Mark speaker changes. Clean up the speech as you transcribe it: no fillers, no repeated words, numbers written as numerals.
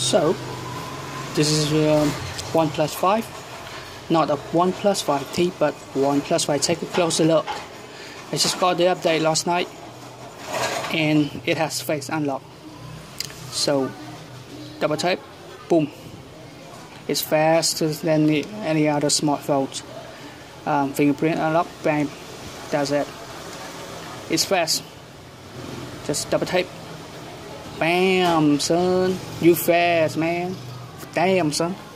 Speaker 1: So this is OnePlus 5, not a 1+5T, but 1+5. Take a closer look. I just got the update last night, and it has face unlock. So double tap, boom. It's faster than any other smartphones. Fingerprint unlock, bam. That's it. It's fast. Just double tap. Bam, son. You fast, man. Damn, son.